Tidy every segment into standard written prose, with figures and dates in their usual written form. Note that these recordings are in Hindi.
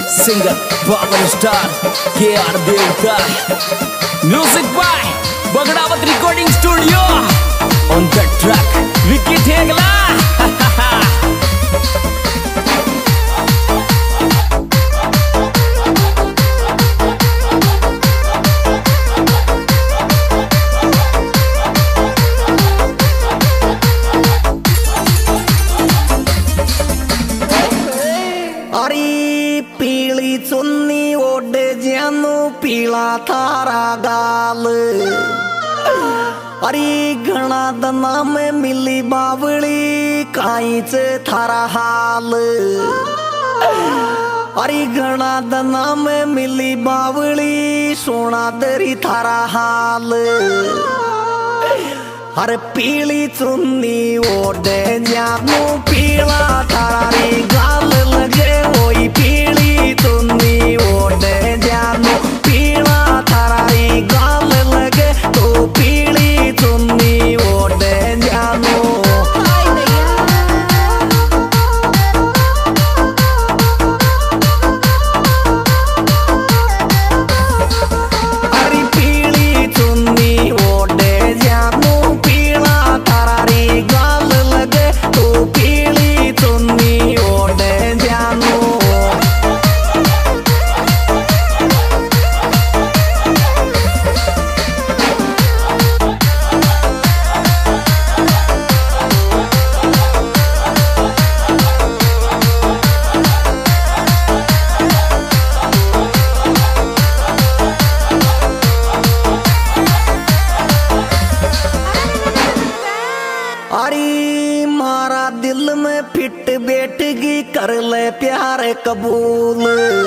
Singer power star KR Devta, music by Bagdawat recording studio, on the track Vicky Thegla. पीली चुन्नी ओढ़े जानू पीला थारा गाल, अरे घना दना में मिली बावली काई चे थारा हाल, अरे घना दना में मिली बावली सोना दरी थारा हाल। अरे पीली चुन्नी ओढ़े जानू पीला थारा री गाल लगे वही पीली चुन्नी ओढ़े जानू पीला थारा री गाल लगे तो पीली चुन्नी ओढ़े जानू। अरे पीली चुन्नी ओढ़े जानू पीला थारा री गाल लगे तो पीली चुन्नी ओढ़े जानू। अरे मारा दिल में फिट बैठगी कर ले प्यार कबूल,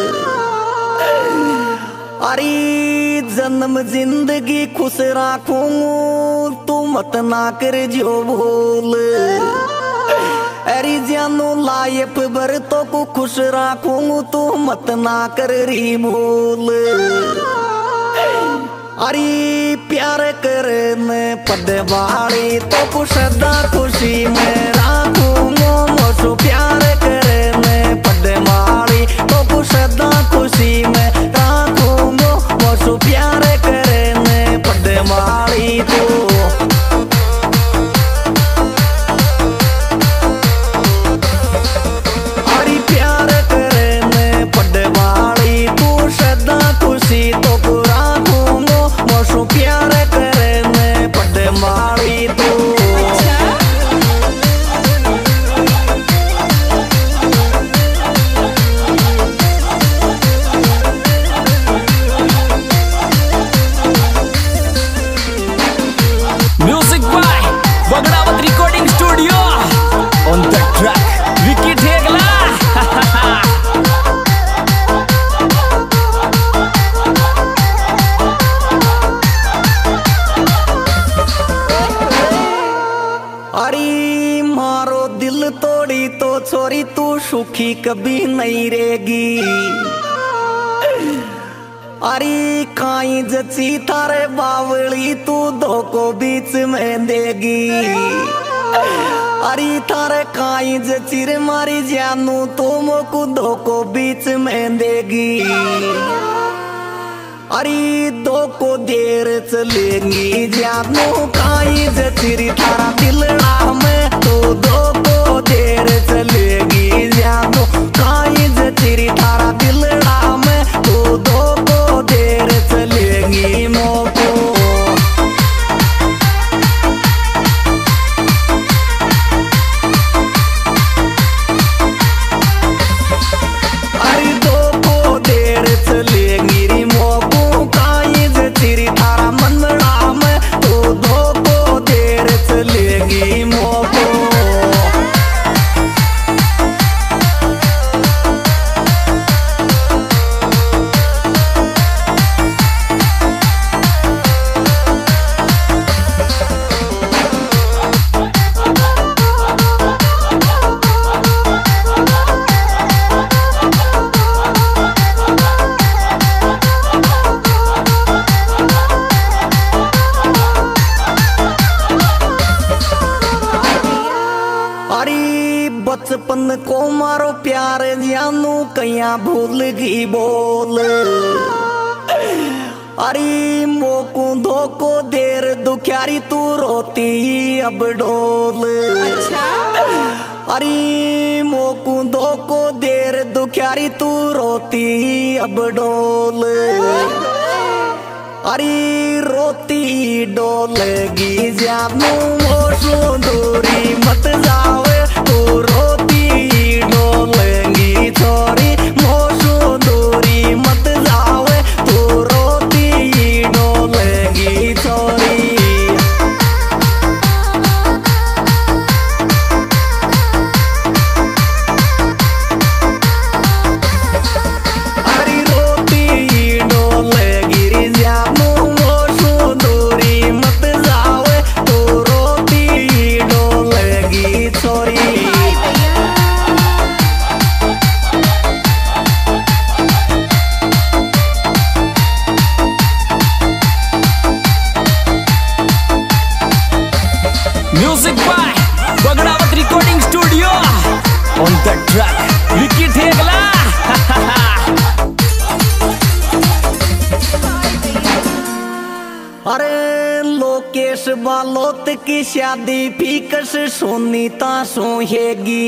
अरे जन्म जिंदगी खुश राखूं तू मत ना कर जो भूल, अरे जानू लाइफ भर तो को खुश राखूं तू मत ना कर री भूल। अरे प्यार करने पड़े वाली तो कुछ सदा खुशी में राखूंगा मोसो, प्यार करने पड़े वाली तो कुछ सदा खुशी में राखूंगा मोसो, प्यार करने पड़े वाली तो। अरे प्यार करने पड़े वाली तू सदा खुशी तो मोसो, प्यार करने पड़े वाली तो। Music by Bagdawat recording studio, on the track Vicky Thegla. अरे मारो दिल तोड़ी तो छोरी तू सुखी कभी नहीं रहेगी, अरे काई जची थारे बावली तू धोखो बीच में देगी, अरे थारे काई जची रे मारी जानू तू मोको धोखो बीच में देगी। अरे दो को देर चलेंगी जानू काई जचरी थारा दिलड़ा में तो दो को देर चलेगी जानू काई जचरी थारा दिलड़ा में तो दो को देर चलेगी मोको। अरे दो को देर चलेगी री मोको काई जचरी थारा मनड़ा में तो दो को देर चलेगी मोको। कया भूल गई बोल। अरे मोकू धोको देर दुख्यारी तू रोती अब डोल। अरे मोकू धोको देर दुख्यारी तू रोती अब डोल। अरे रोती डोलगी जानू मोशो दूरी मत जावे तू रोती डोलगी छोरी मोशो दूरी मत जावे तू रोती डोलगी छोरी। Music by Bagdawat Recording Studio. On the track, Vicky Thegla. अरे लोकेश बालोत की शादी फीकस सुनीता सोहेगी।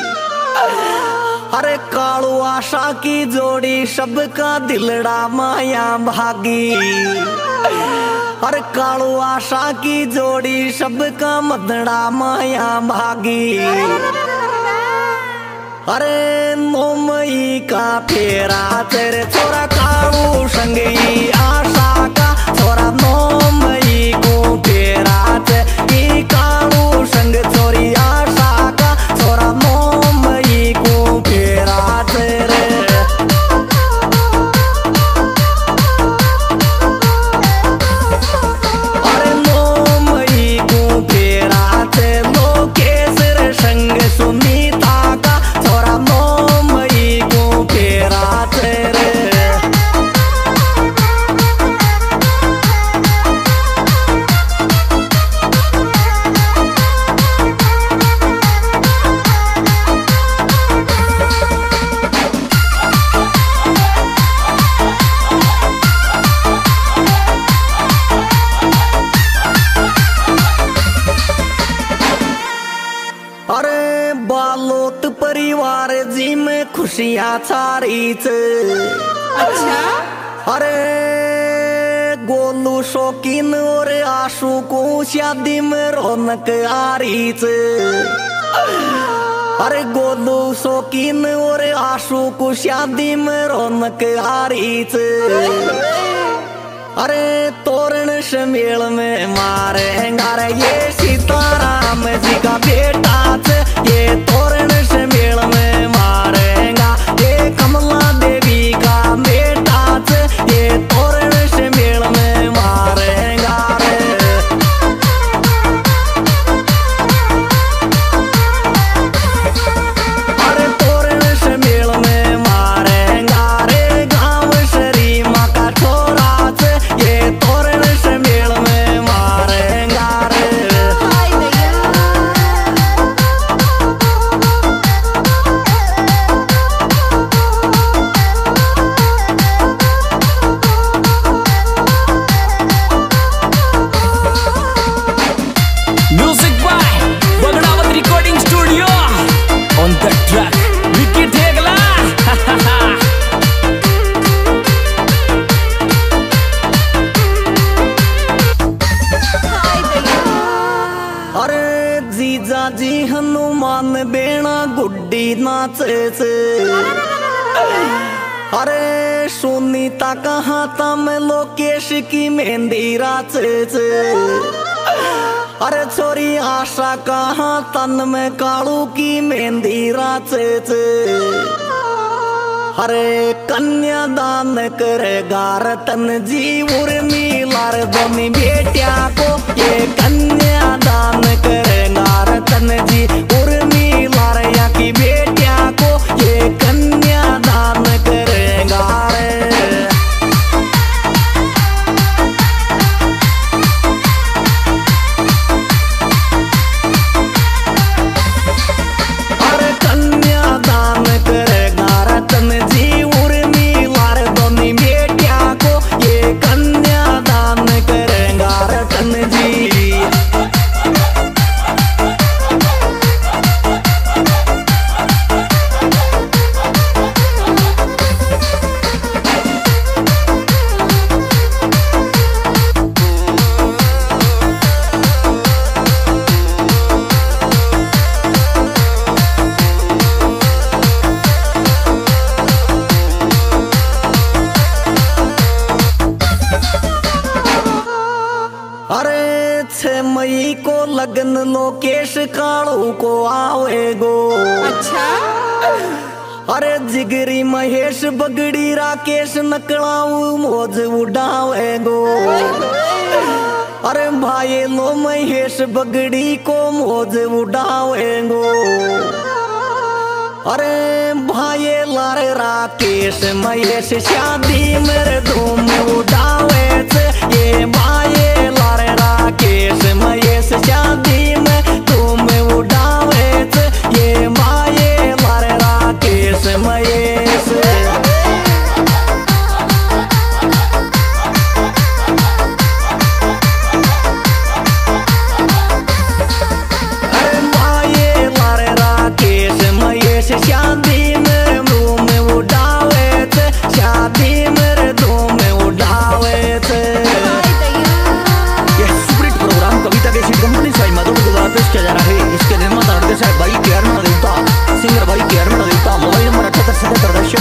अरे कालू आशा की जोड़ी सबका दिलड़ा माया भागी। अरे कालू आशा की जोड़ी सबका मदड़ा माया भागी। अरे नोमई का फेरा तेरे छोरा कालू संगी आशा का छोरा नोमई को फेरा तेरी कालू संग छोरी आशा का छोरा नोमई को फेरा तेरे। अरे बालोत परिवार जी में खुशियाँ छारीच। अच्छा। अरे गोलू शौकीन और आशू को शादी में रौनक आ रहीच। अरे गोलू शौकीन और आशू को शादी में रौनक आ रहीच। अरे तोरण शमेल में मारेंगा रे ये सीताराम जी का बेटा थे। ये तोरण शमेल में मारेंगा ये कमला देवी का बेटा थे। ये तोरण शमेल में मारेंगा रे। अरे तोरण शमेल में मारेंगा रे गाँव शरी माँ का छोरा थे। ये तोरण शमेल में मारेंगा रे। Music by Bagdawat Recording Studio. On the track, Vicky Thegla. अरे जीजा जी हनुमान बेना गुड्डी नाचे से। अरे सुनीता कहाँ तम लोकेश की मेहंदी राचे से। अरे छोरी आशा कहाँ तन में कालू की मेहंदी राचे से। अरे कन्यादान करेगा रतन जी उर्मिलार दोनी बेटिया को। ये कन्यादान करेगा रतन जी उर्मिलार या की बेटिया को। ये कन्यादान करेगा रे। अरे कन्यादान करेगा रतन मई को लगन लोकेश कालू को आवेगो। अच्छा अरे जिगरी महेश बगड़ी राकेश नकलाऊ मौज उड़ावेगो। अरे भाई लो महेश बगड़ी को मौज उड़ावेगो। अरे भाई लारे राकेश महेश शादी मेरे धूम उड़ावे। ये भाई लारे राकेश महेश शादी में धूम उड़ावे। ये भाई लारे राकेश महेश। अरे भाई लारे राकेश महेश शादी में धूम उड़ावे। शादी मेरे धूम उड़ावे। कविता के सीट कंपनी साई माधव के द्वारा पेश किया जा रहा है। इसके निर्माता भाई के देवता, सिंगर भाई के देवता। Mobile number 7877